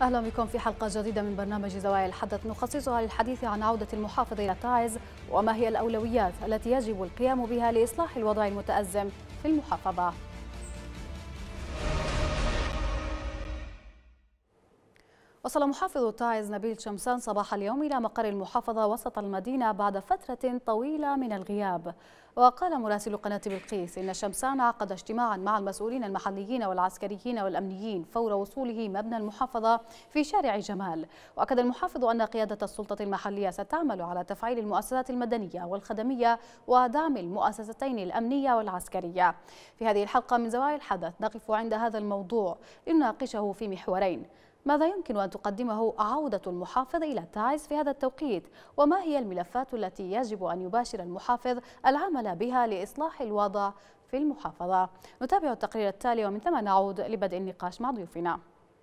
أهلا بكم في حلقة جديدة من برنامج زوايا الحدث نخصصها للحديث عن عودة المحافظ إلى تعز وما هي الأولويات التي يجب القيام بها لإصلاح الوضع المتأزم في المحافظة. وصل محافظ تعز نبيل شمسان صباح اليوم إلى مقر المحافظة وسط المدينة بعد فترة طويلة من الغياب. وقال مراسل قناة بلقيس إن شمسان عقد اجتماعا مع المسؤولين المحليين والعسكريين والأمنيين فور وصوله مبنى المحافظة في شارع جمال. وأكد المحافظ أن قيادة السلطة المحلية ستعمل على تفعيل المؤسسات المدنية والخدمية ودعم المؤسستين الأمنية والعسكرية. في هذه الحلقة من زوايا الحدث نقف عند هذا الموضوع لنناقشه في محورين: ماذا يمكن أن تقدمه عودة المحافظ إلى تعز في هذا التوقيت؟ وما هي الملفات التي يجب أن يباشر المحافظ العمل بها لإصلاح الوضع في المحافظة؟ نتابع التقرير التالي ومن ثم نعود لبدء النقاش مع ضيوفنا.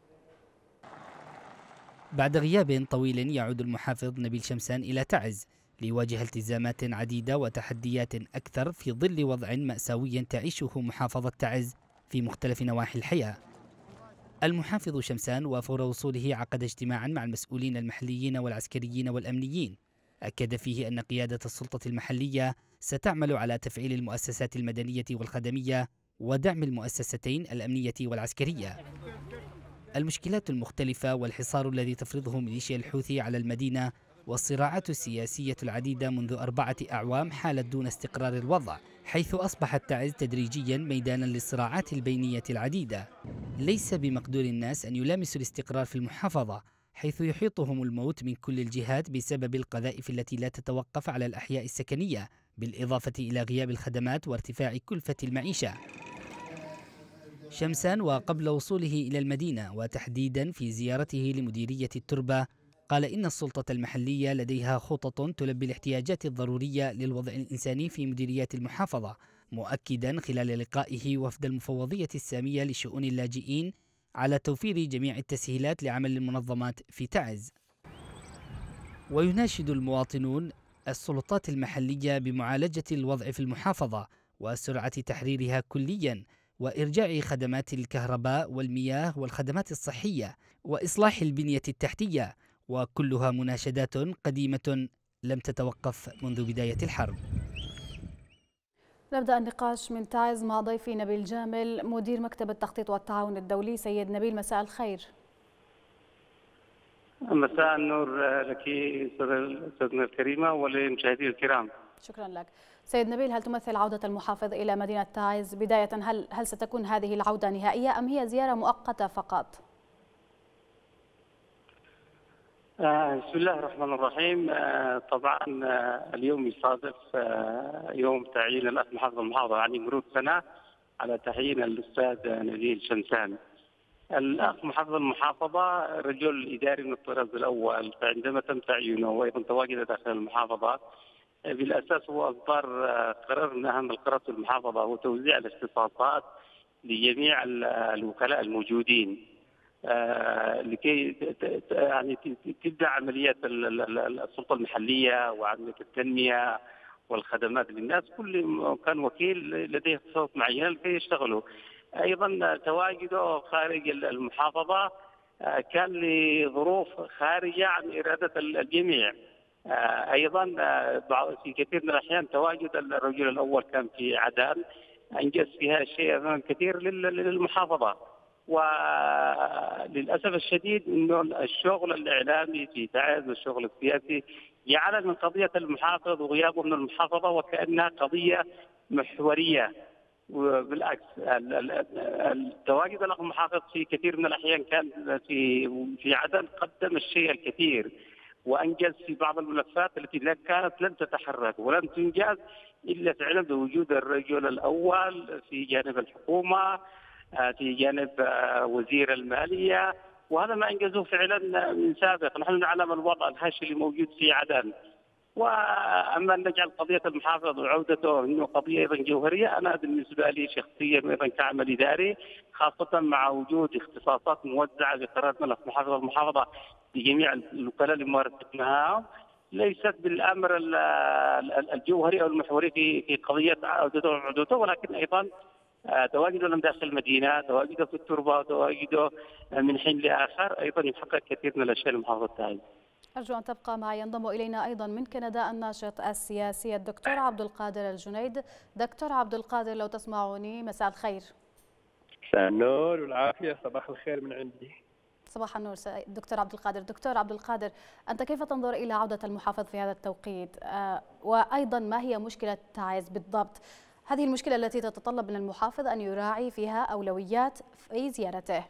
بعد غياب طويل يعود المحافظ نبيل شمسان إلى تعز ليواجه التزامات عديدة وتحديات أكثر في ظل وضع مأساوي تعيشه محافظة تعز في مختلف نواحي الحياة. المحافظ شمسان وفور وصوله عقد اجتماعا مع المسؤولين المحليين والعسكريين والأمنيين أكد فيه أن قيادة السلطة المحلية ستعمل على تفعيل المؤسسات المدنية والخدمية ودعم المؤسستين الأمنية والعسكرية. المشكلات المختلفة والحصار الذي تفرضه ميليشيا الحوثي على المدينة والصراعات السياسية العديدة منذ 4 أعوام حالت دون استقرار الوضع، حيث أصبحت تعز تدريجيا ميدانا للصراعات البينية العديدة. ليس بمقدور الناس أن يلامسوا الاستقرار في المحافظة، حيث يحيطهم الموت من كل الجهات بسبب القذائف التي لا تتوقف على الأحياء السكنية، بالإضافة إلى غياب الخدمات وارتفاع كلفة المعيشة. شمسان وقبل وصوله إلى المدينة وتحديدا في زيارته لمديرية التربة قال إن السلطة المحلية لديها خطط تلبي الاحتياجات الضرورية للوضع الإنساني في مديريات المحافظة، مؤكدا خلال لقائه وفد المفوضية السامية لشؤون اللاجئين على توفير جميع التسهيلات لعمل المنظمات في تعز. ويناشد المواطنون السلطات المحلية بمعالجة الوضع في المحافظة وسرعة تحريرها كليا، وإرجاع خدمات الكهرباء والمياه والخدمات الصحية وإصلاح البنية التحتية، وكلها مناشدات قديمة لم تتوقف منذ بداية الحرب. نبدأ النقاش من تعز مع ضيفي نبيل جامل مدير مكتب التخطيط والتعاون الدولي. سيد نبيل، مساء الخير. مساء النور لك أستاذنا الكريمة وللمشاهدين الكرام. شكرا لك. سيد نبيل، هل تمثل عودة المحافظ إلى مدينة تعز بداية هل ستكون هذه العودة نهائية أم هي زيارة مؤقتة فقط؟ بسم الله الرحمن الرحيم. طبعا اليوم يصادف يوم تعيين الأخ محافظ المحافظة، يعني مرور سنة على تعيين الأستاذ نبيل شمسان. الأخ محافظ المحافظة رجل إداري من الطراز الأول، فعندما تم تعيينه وأيضا تواجد داخل المحافظة بالأساس هو إصدار قرار من أهم القرارات في المحافظة وتوزيع الاختصاصات لجميع الوكلاء الموجودين لكي يعني تبدأ عمليات السلطة المحلية وعملية التنمية والخدمات للناس. كل كان وكيل لديه اختصاص معينة لكي يشتغلوا. أيضا تواجده خارج المحافظة كان لظروف خارجة عن إرادة الجميع. أيضا في كثير من الأحيان تواجد الرجل الأول كان في عدن أنجز فيها شيء كثير للمحافظة. وللأسف الشديد أنه الشغل الإعلامي في تعز والشغل السياسي جعل من قضية المحافظ وغيابه من المحافظة وكأنها قضية محورية. وبالعكس التواجد الأخ محافظ في كثير من الأحيان كان في عدن قدم الشيء الكثير وأنجز في بعض الملفات التي كانت لن تتحرك ولن تنجز إلا فعلا بوجود الرجل الأول في جانب الحكومة، في جانب وزير المالية، وهذا ما أنجزوه فعلا من سابق. نحن نعلم الوضع الهش اللي موجود في عدن. وأما أن نجعل قضية المحافظ وعودته أنه قضية أيضا جوهرية، أنا بالنسبة لي شخصيا وأيضا كعمل إداري خاصة مع وجود اختصاصات موزعة بقرار ملف محافظة المحافظة لجميع الوكلاء اللي ممارستها ليست بالأمر الجوهري أو المحوري في قضية عودته وعودته، ولكن أيضا تواجده من داخل المدينه، تواجده في التربه، تواجده من حين لاخر ايضا يحقق كثير من الاشياء لمحافظه تعز. أرجو أن تبقى معي. ينضم إلينا أيضا من كندا الناشط السياسي الدكتور عبد القادر الجنيد. دكتور عبد القادر لو تسمعني، مساء الخير. مساء النور والعافية، صباح الخير من عندي. صباح النور دكتور عبد القادر. دكتور عبد القادر، أنت كيف تنظر إلى عودة المحافظ في هذا التوقيت؟ وأيضا ما هي مشكلة تعز بالضبط؟ هذه المشكلة التي تتطلب من المحافظ أن يراعي فيها أولويات في زيارته.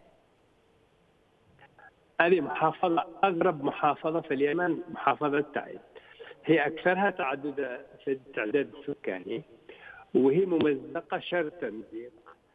هذه محافظة أغرب محافظة في اليمن، محافظة تعز. هي أكثرها تعدد في التعداد السكاني، وهي ممزقة شر تمزيق.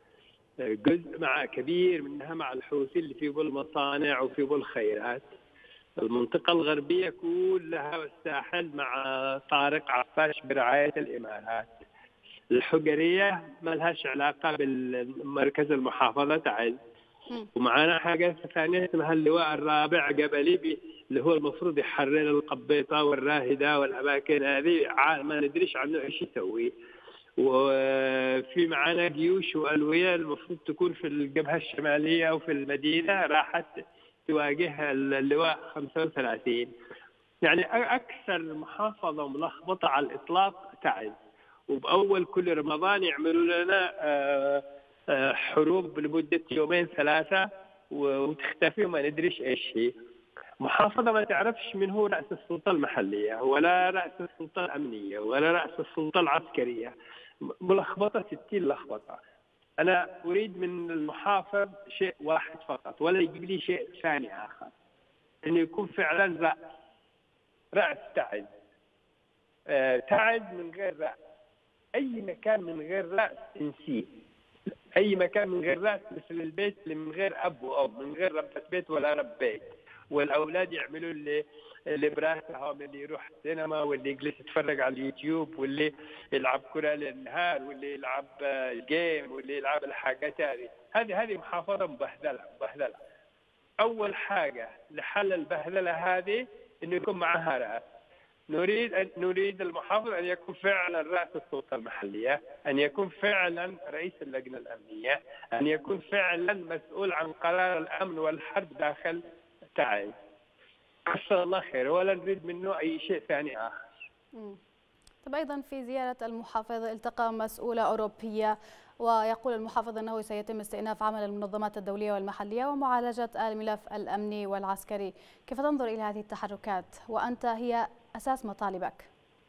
جزء مع كبير منها مع الحوثي اللي فيه المصانع وفيه الخيرات. المنطقة الغربية كلها والساحل مع طارق عفاش برعاية الإمارات. الحجرية ما لهاش علاقة بالمركز المحافظة تعز. ومعنا حاجة ثانية اسمها اللواء الرابع قبلي اللي هو المفروض يحرر القبيطة والراهدة والأماكن هذه، ما ندريش عنه إيش يسوي. وفي معنا جيوش وألوية المفروض تكون في الجبهة الشمالية وفي المدينة، راحت تواجه اللواء 35. يعني أكثر محافظة ملخبطة على الإطلاق تعز. وبأول كل رمضان يعملوا لنا حروب لمدة يومين ثلاثة وتختفي وما ندريش إيش هي. محافظة ما تعرفش من هو رأس السلطة المحلية ولا رأس السلطة الأمنية ولا رأس السلطة العسكرية. ملخبطة 60 لخبطة. أنا أريد من المحافظ شيء واحد فقط، ولا يجيب لي شيء ثاني آخر، أنه يكون فعلا رأس تعز. تعز من غير رأس، أي مكان من غير رأس انسيه. أي مكان من غير رأس مثل البيت اللي من غير أب وأم، من غير ربة بيت ولا رب بيت، والأولاد يعملوا اللي براسهم، اللي يروح السينما واللي يجلس يتفرج على اليوتيوب واللي يلعب كرة للنهار واللي يلعب الجيم واللي يلعب الحاجات هذه محافظة مبهدلة. أول حاجة لحل البهدلة هذه إنه يكون معها رأس. نريد المحافظ أن يكون فعلا رأس السلطة المحلية، أن يكون فعلا رئيس اللجنة الأمنية، أن يكون فعلا مسؤول عن قرار الأمن والحرب داخل تعز. جزاه الله خير، ولا نريد منه أي شيء ثاني آخر. طيب، أيضا في زيارة المحافظ التقى مسؤولة أوروبية، ويقول المحافظ أنه سيتم استئناف عمل المنظمات الدولية والمحلية ومعالجة الملف الأمني والعسكري. كيف تنظر إلى هذه التحركات وأنت هي أساس مطالبك؟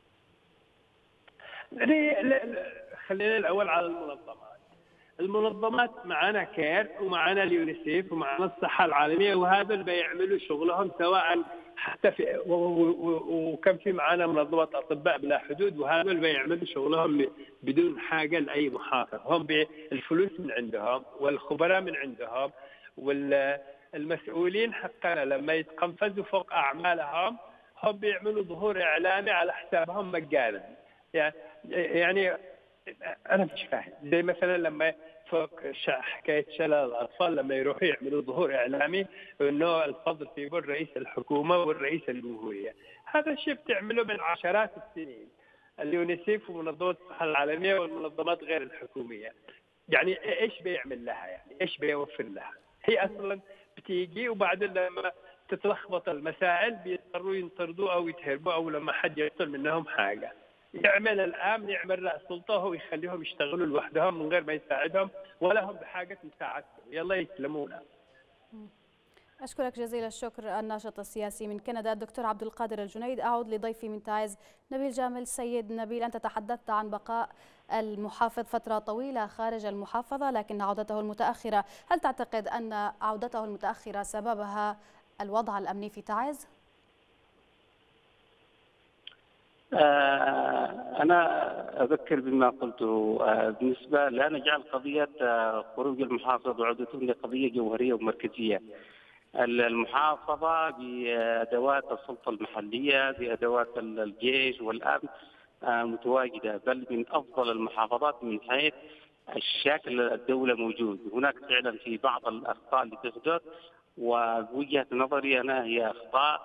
خلينا الأول على المنظمات معنا كير ومعنا اليونيسيف ومعنا الصحة العالمية، وهذا اللي بيعملوا شغلهم سواء حتى في وكم في معنا منظمة أطباء بلا حدود، وهذا اللي بيعملوا شغلهم بدون حاجة لأي محافظ. هم الفلوس من عندهم والخبراء من عندهم، والمسؤولين حقنا لما يتقنفذوا فوق أعمالهم هم بيعملوا ظهور إعلامي على حسابهم مجانا. يعني أنا مش فاهم، زي مثلا لما فوق حكاية شلل الأطفال لما يروحوا يعملوا ظهور إعلامي إنه الفضل في بر رئيس الحكومة والرئيس الجمهورية. هذا الشيء بتعمله من عشرات السنين اليونيسيف ومنظمة الصحة العالمية والمنظمات غير الحكومية. يعني إيش بيعمل لها؟ يعني إيش بيوفر لها؟ هي أصلا بتيجي وبعدين لما تتلخبط المسائل بيضطروا ينطردوا أو يتهربوا، أو لما حد يطلب منهم حاجة يعمل الامن، يعمل رئيس سلطه هو يخليهم يشتغلوا لوحدهم من غير ما يساعدهم ولا هم بحاجه مساعدتهم. يلا يسلمونا. اشكرك جزيل الشكر الناشط السياسي من كندا الدكتور عبد القادر الجنيد. اعود لضيفي من تعز نبيل جامل. سيد نبيل، انت تحدثت عن بقاء المحافظ فتره طويله خارج المحافظه لكن عودته المتاخره، هل تعتقد ان عودته المتاخره سببها الوضع الامني في تعز؟ أنا أذكر بما قلته بالنسبة لا نجعل قضية خروج المحافظ وعودته لقضية جوهرية ومركزية. المحافظة بأدوات السلطة المحلية بأدوات الجيش والأمن متواجدة، بل من أفضل المحافظات من حيث الشكل الدولة موجود. هناك فعلا في بعض الأخطاء اللي تحدث، وبوجهة نظري أنا هي أخطاء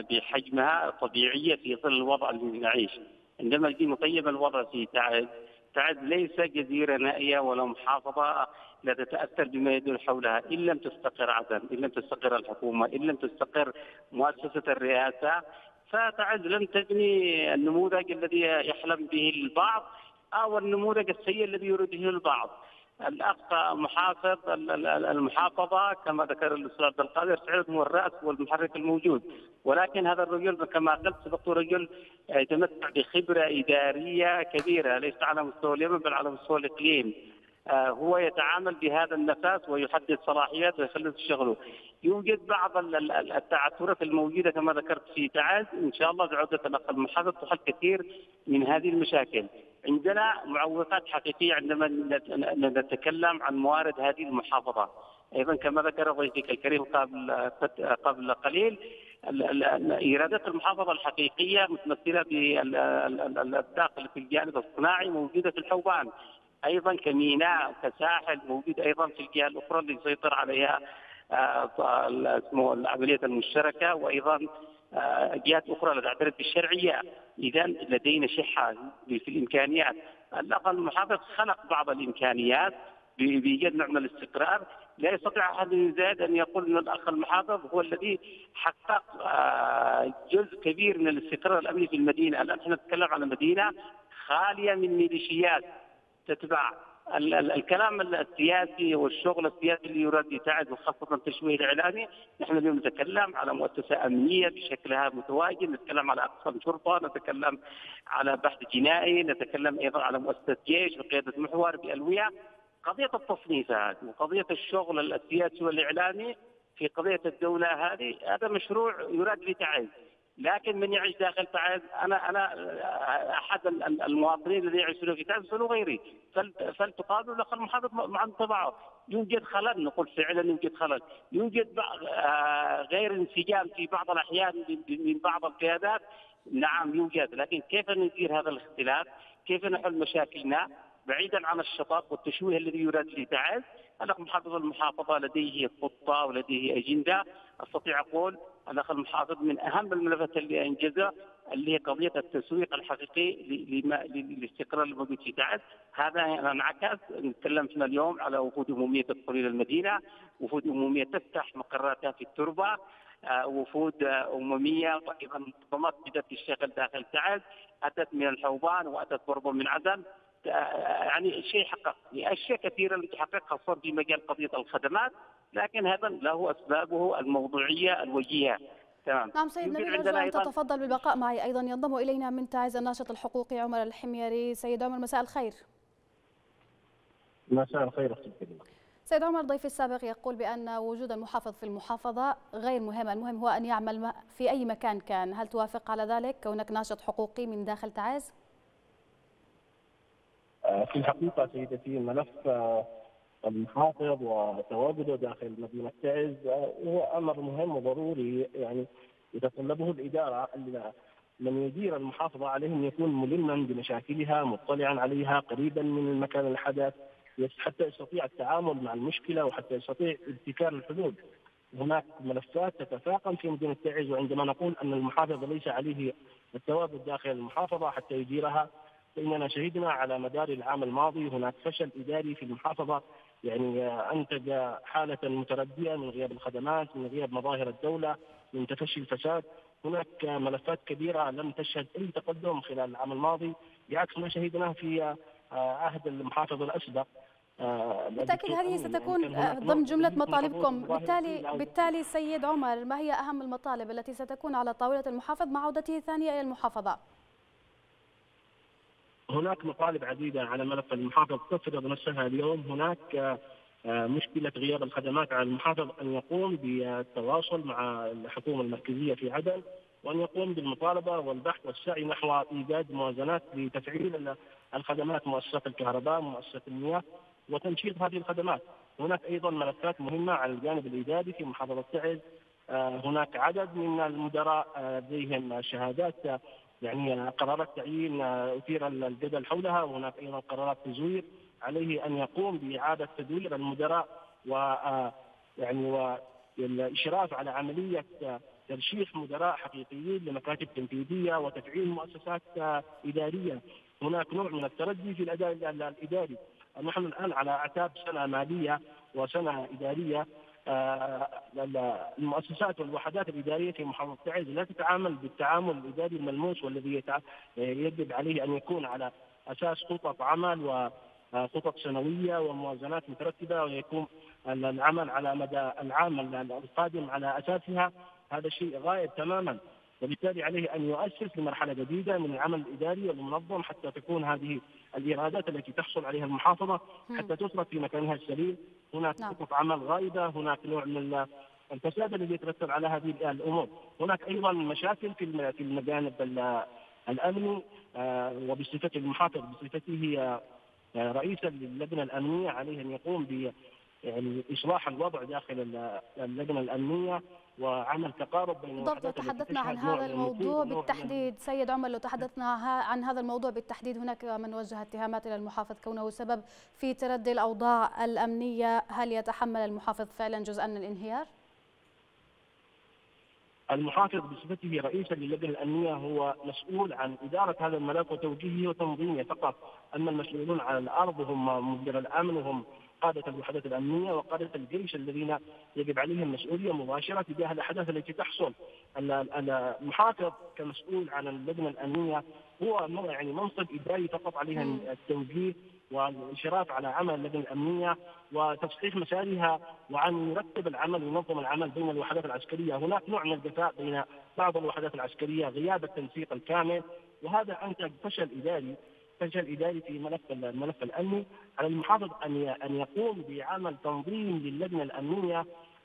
بحجمها طبيعية في ظل الوضع اللي نعيش. عندما يجي مقيم الوضع في تعز ليس جزيرة نائية ولا محافظة لا تتأثر بما يدور حولها، إن لم تستقر عدن، إن لم تستقر الحكومة، إن لم تستقر مؤسسة الرئاسة، فتعز لن تبني النموذج الذي يحلم به البعض أو النموذج السيء الذي يريده البعض. الأخ محافظ المحافظة كما ذكر الأستاذ عبد القادر سعيد هو الرأس والمحرك الموجود، ولكن هذا الرجل كما قلت سبق رجل يتمتع بخبرة إدارية كبيرة ليس على مستوى اليمن بل على مستوى الإقليم. هو يتعامل بهذا النفس ويحدد صلاحيات ويخلص شغله. يوجد بعض التعثرات الموجودة كما ذكرت في تعز، إن شاء الله بعودة الأخ المحافظ تحل كثير من هذه المشاكل. عندنا معوقات حقيقية عندما نتكلم عن موارد هذه المحافظة. أيضا كما ذكر ضيفك الكريم قبل قليل، إيرادات المحافظة الحقيقية متمثلة بالداخل في الجانب الصناعي موجودة في الحوبان، أيضا كميناء كساحل موجود أيضا في الجهة الأخرى اللي يسيطر عليها العملية المشتركة، وأيضا جهات أخرى لا تعترف بالشرعية. إذا لدينا شحة في الإمكانيات. الأخ المحافظ خلق بعض الإمكانيات بإيجاد نوع من الاستقرار. لا يستطيع أحد يزاد أن يقول أن الأخ المحافظ هو الذي حقق جزء كبير من الاستقرار الأمني في المدينة. الآن نحن نتكلم عن مدينة خالية من ميليشيات تتبع الكلام السياسي والشغل السياسي اللي يراد يتعد، وخاصة التشويه الإعلامي. نحن اليوم نتكلم على مؤسسة أمنية بشكلها متواجد، نتكلم على أقسام شرطة، نتكلم على بحث جنائي، نتكلم أيضا على مؤسسة جيش بقيادة محور بألوية. قضية التصنيفات وقضية الشغل السياسي والإعلامي في قضية الدولة هذا مشروع يراد لتعز. لكن من يعيش داخل تعز، أنا أحد المواطنين الذين يعيشون في تعز فلو غيري، فلتقابلوا الأخ المحافظ مع انطباعه. يوجد خلل، نقول فعلا يوجد خلل، يوجد غير انسجام في بعض الأحيان من بعض القيادات. نعم يوجد، لكن كيف ندير هذا الاختلاف؟ كيف نحل مشاكلنا بعيدا عن الشطط والتشويه الذي يراد لتعز؟ الأخ محافظ المحافظة لديه خطة ولديه أجندة. أستطيع أقول الأخ المحافظ من أهم الملفات اللي أنجزها اللي هي قضية التسويق الحقيقي للاستقرار الموجود في تعز. هذا انعكس. نتكلم فينا اليوم على وفود أممية تدخل إلى المدينة، وفود أممية تفتح مقراتها في التربة، وفود أممية وأيضا منظمات بدأت تشتغل داخل تعز، أتت من الحوبان وأتت برضو من عدن. يعني شيء حقق أشياء كثيرة اللي تحقق خاصة في مجال قضية الخدمات، لكن هذا له أسبابه الموضوعية الوجيهة. تمام. نعم سيد نبيل، أرجو أن تتفضل بالبقاء معي. أيضا ينضم إلينا من تعز الناشط الحقوقي عمر الحميري. سيد عمر مساء الخير. مساء الخير أختي الكريمة. سيد عمر، ضيفي السابق يقول بأن وجود المحافظ في المحافظة غير مهم، المهم هو أن يعمل في أي مكان كان. هل توافق على ذلك كونك ناشط حقوقي من داخل تعز؟ في الحقيقة سيدتي ملف المحافظ وتواجده داخل مدينة تعز هو أمر مهم وضروري، يعني يتطلبه الإدارة. من يدير المحافظة عليه أن يكون ملما بمشاكلها، مطلعا عليها، قريبا من المكان الحدث، حتى يستطيع التعامل مع المشكلة وحتى يستطيع ابتكار الحلول. هناك ملفات تتفاقم في مدينة تعز، وعندما نقول أن المحافظ ليس عليه التواجد داخل المحافظة حتى يديرها، فإننا شهدنا على مدار العام الماضي هناك فشل إداري في المحافظة، يعني أنتج حالة متردية من غياب الخدمات، من غياب مظاهر الدولة، من تفشي الفساد. هناك ملفات كبيرة لم تشهد أي تقدم خلال العام الماضي، بعكس ما شهدناه في عهد المحافظ الأسبق. بالتأكيد هذه ستكون ضمن جملة مطالبكم. بالتالي سيد عمر، ما هي أهم المطالب التي ستكون على طاولة المحافظ مع عودته ثانية إلى المحافظة؟ هناك مطالب عديدة على ملف المحافظ تفرض نفسها اليوم. هناك مشكلة غياب الخدمات على المحافظ أن يقوم بالتواصل مع الحكومة المركزية في عدن، وأن يقوم بالمطالبة والبحث والسعي نحو إيجاد موازنات لتفعيل الخدمات، مؤسسات الكهرباء، مؤسسات المياه، وتنشيط هذه الخدمات. هناك أيضا ملفات مهمة على الجانب الإداري في محافظة تعز. هناك عدد من المدراء لديهم شهادات، يعني قرارات تعيين أثير الجدل حولها، وهناك أيضا قرارات تزوير. عليه أن يقوم بإعادة تدوير المدراء والإشراف على عملية ترشيح مدراء حقيقيين لمكاتب تنفيذية وتفعيل مؤسسات إدارية. هناك نوع من التردي في الاداء الاداري. نحن الان على اعتاب سنه ماليه وسنه اداريه. المؤسسات والوحدات الاداريه في محافظه تعز لا تتعامل بالتعامل الاداري الملموس والذي يجب عليه ان يكون على اساس خطط عمل وخطط سنويه وموازنات مترتبه، ويكون العمل على مدى العام القادم على اساسها. هذا الشيء غائب تماما، وبالتالي عليه ان يؤسس لمرحله جديده من العمل الاداري والمنظم حتى تكون هذه الايرادات التي تحصل عليها المحافظه حتى تصرف في مكانها السليم. هناك خطط عمل غائبه، هناك نوع من الفساد الذي يترتب على هذه الامور، هناك ايضا مشاكل في الجانب الامني. وبصفته المحافظ بصفته رئيسا للجنه الامنيه عليه ان يقوم ب يعني اصلاح الوضع داخل اللجنه الامنيه وعمل تقارب بين بالضبط. لو تحدثنا عن هذا الموضوع بالتحديد سيد عمر، لو تحدثنا عن هذا الموضوع بالتحديد، هناك من وجه اتهامات الى المحافظ كونه سبب في تردي الاوضاع الامنيه، هل يتحمل المحافظ فعلا جزءا من الانهيار؟ المحافظ بصفته رئيسا للجنه الامنيه هو مسؤول عن اداره هذا الملف وتوجيهه وتنظيمه فقط، اما المسؤولون على الارض هم مدير الامن وهم قادة الوحدات الأمنية وقادة الجيش الذين يجب عليهم مسؤولية مباشرة تجاه الأحداث التي تحصل. المحافظ كمسؤول عن اللجنة الأمنية هو يعني منصب إداري فقط، عليه التوجيه والإشراف على عمل اللجنة الأمنية وتصحيح مسارها، وعن يرتب العمل وينظم العمل بين الوحدات العسكرية. هناك نوع من الجفاء بين بعض الوحدات العسكرية، غياب التنسيق الكامل، وهذا أنتج فشل إداري في الملف الأمني. على المحافظ أن يقوم بعمل تنظيم للجنة الأمنية،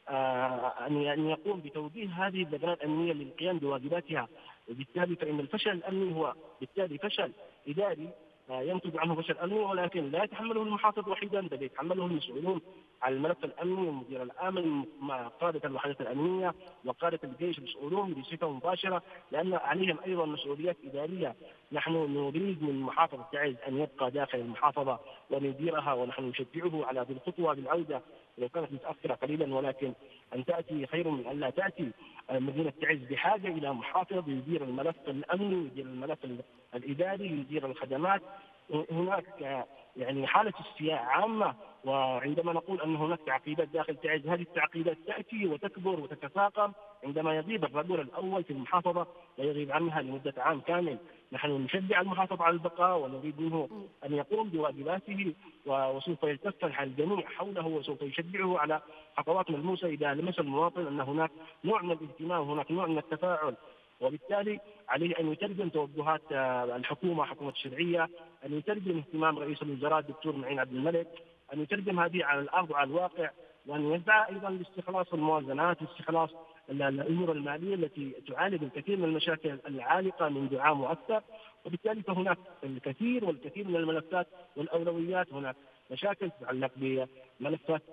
أن يقوم بتوجيه هذه اللجنة الأمنية للقيام بواجباتها، وبالتالي فإن الفشل الأمني هو بالتالي فشل إداري ينتج عنه فشل أمني، ولكن لا يتحمله المحافظ وحيدا، بل يتحمله المسؤولون على الملف الأمني ومدير الأمن مع قادة الوحدات الأمنية وقادة الجيش مسؤولون بصفة مباشرة، لأن عليهم أيضا مسؤوليات إدارية. نحن نريد من محافظة تعز أن يبقى داخل المحافظة ونديرها، ونحن نشجعه على هذه الخطوة بالعودة لو كانت متأخرة قليلا، ولكن أن تأتي خير من أن لا تأتي. مدينة تعز بحاجة إلى محافظ يدير الملف الأمني، يدير الملف الإداري، يدير الخدمات. هناك يعني حالة استياء عامة، وعندما نقول أن هناك تعقيدات داخل تعز، هذه التعقيدات تأتي وتكبر وتتفاقم عندما يغيب الرجل الأول في المحافظة ويغيب عنها لمدة عام كامل. نحن نشجع المحافظ على البقاء ونريد منه أن يقوم بواجباته، وسوف يلتف الجميع حوله وسوف يشجعه على خطوات ملموسة إذا لمس المواطن أن هناك نوع من الاهتمام وهناك نوع من التفاعل. وبالتالي عليه أن يترجم توجهات الحكومة، حكومة الشرعية، أن يترجم اهتمام رئيس الوزراء الدكتور معين عبد الملك، أن يترجم هذه على الأرض وعلى الواقع، وأن يسعى أيضا لاستخلاص الموازنات واستخلاص الأمور المالية التي تعالج الكثير من المشاكل العالقة منذ عام وأكثر. وبالتالي فهناك الكثير من الملفات والأولويات. هناك مشاكل تتعلق بملفات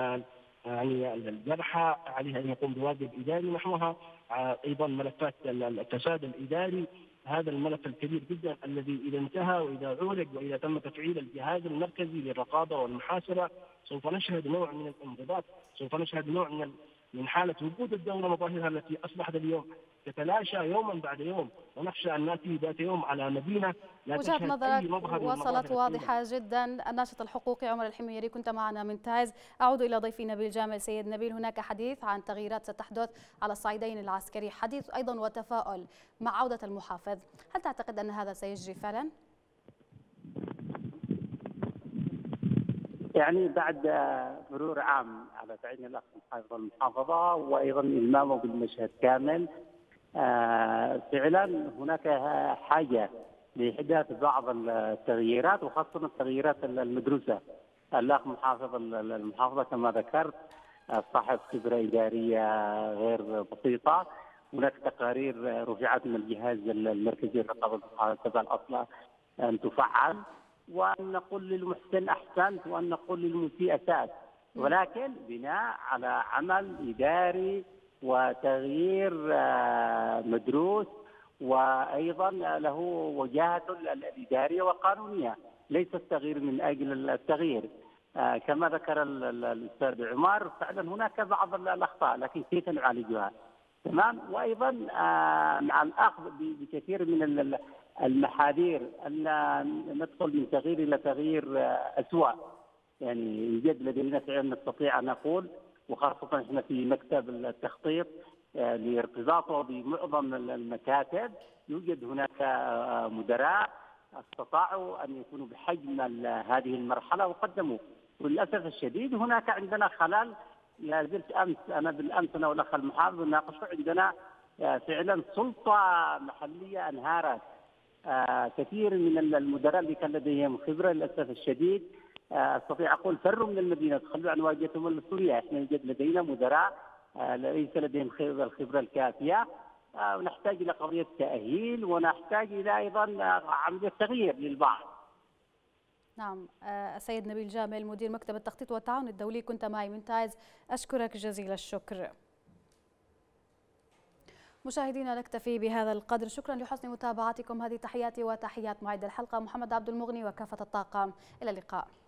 يعني الجرحى، عليها أن يقوم بواجب إداري نحوها، أيضا ملفات الفساد الإداري، هذا الملف الكبير جدا الذي إذا انتهى وإذا عولج وإذا تم تفعيل الجهاز المركزي للرقابة والمحاسبة سوف نشهد نوع من الانضباط، سوف نشهد نوع من حالة وجود الدولة مظاهرها التي أصبحت اليوم تتلاشى يوما بعد يوم، ونخشى أن نأتي ذات يوم على مدينة لا وجهة تشهد نظرك أي مظهر من وصلت واضحة جدا. الناشط الحقوقي عمر الحميري كنت معنا من تعز. أعود إلى ضيفي نبيل جامل. سيد نبيل، هناك حديث عن تغييرات ستحدث على الصعيدين العسكري، حديث أيضا وتفاؤل مع عودة المحافظ، هل تعتقد أن هذا سيجري فعلا؟ يعني بعد مرور عام على تعيين الاخ محافظ المحافظه وايضا المامه بالمشهد كامل، فعلا هناك حاجه لاحداث بعض التغييرات، وخاصه التغييرات المدروسه. الاخ محافظ المحافظه كما ذكرت صاحب خبره اداريه غير بسيطه. هناك تقارير رفعت من الجهاز المركزي للرقابه والمحاسبه الاصل ان تفعل، وأن نقول للمحسن أحسنت وأن نقول للمسيء أسأت، ولكن بناء على عمل إداري وتغيير مدروس، وأيضا له وجاهة الإدارية والقانونية، ليس التغيير من أجل التغيير. كما ذكر الأستاذ عمر، فعلا هناك بعض الأخطاء لكن كيف نعالجها؟ تمام. وايضا مع الاخذ بكثير من المحاذير أن ندخل من تغيير إلى تغيير أسوأ. يعني يوجد لدينا فعلا نستطيع أن نقول، وخاصة احنا في مكتب التخطيط لارتباطه بمعظم المكاتب، يوجد هناك مدراء استطاعوا أن يكونوا بحجم هذه المرحلة وقدموا. وللأسف الشديد هناك عندنا خلل. لا زلت بالأمس أنا والأخ المحافظ ناقشوا، عندنا فعلا سلطة محلية انهارت. كثير من المدراء اللي كان لديهم خبرة للأسف الشديد استطيع اقول فروا من المدينه، تخلوا عن واجهتهم المسؤوليه. احنا يوجد لدينا مدراء ليس لديهم الخبره الكافيه، ونحتاج الى قضيه تاهيل، ونحتاج الى ايضا عمليه تغيير للبعض. نعم، السيد نبيل جامل مدير مكتب التخطيط والتعاون الدولي كنت معي من تعز، اشكرك جزيل الشكر. مشاهدينا نكتفي بهذا القدر، شكرا لحسن متابعتكم. هذه تحياتي وتحيات معد الحلقه محمد عبد المغني وكافه الطاقم، الى اللقاء.